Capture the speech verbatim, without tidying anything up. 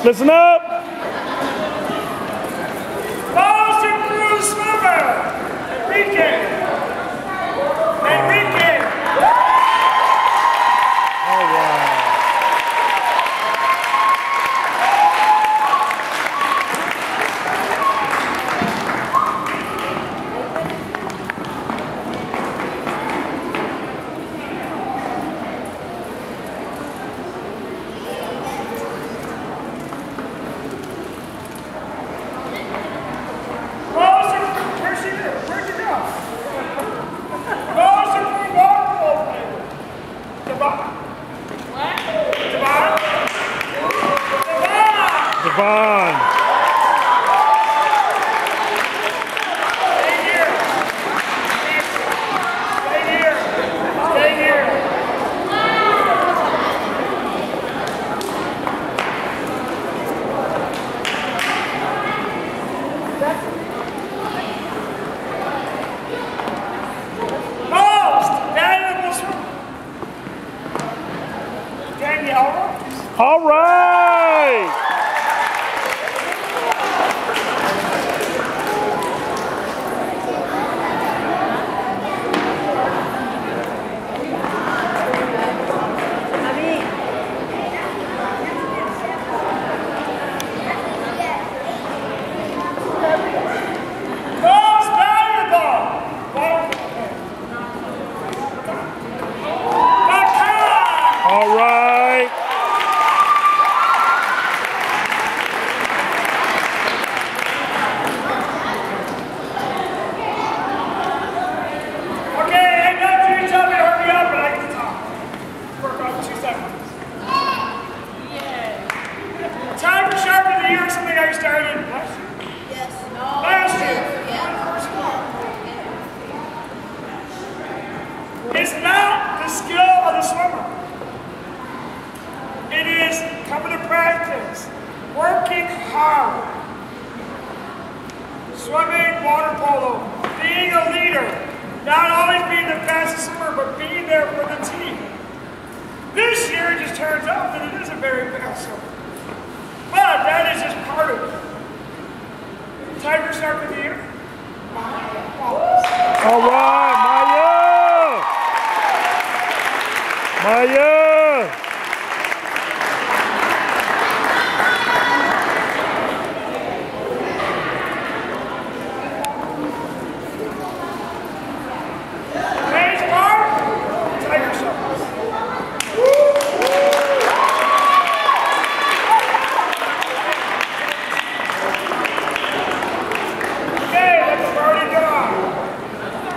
Listen up. Most improved swimmer, Enrique. Enrique. All right. Devon. Stay here. Stay here. Stay here. Most valuable swimmer, Danielle. All right. Most valuable. Makai. All right. Okay, hang on to each other, hurry up, and I get to talk. Work on two seconds. Tiger Shark of the Year is something I started last year. Yes. Last year. It's not the skill of the swimmer. It is coming to practice, working hard, swimming, water polo, being a leader, not always being the fastest swimmer, but being there for the team. This year it just turns out that it is a very fast swimmer. But that is just part of it. Tiger Shark of the Year. All right, Maya. Maya.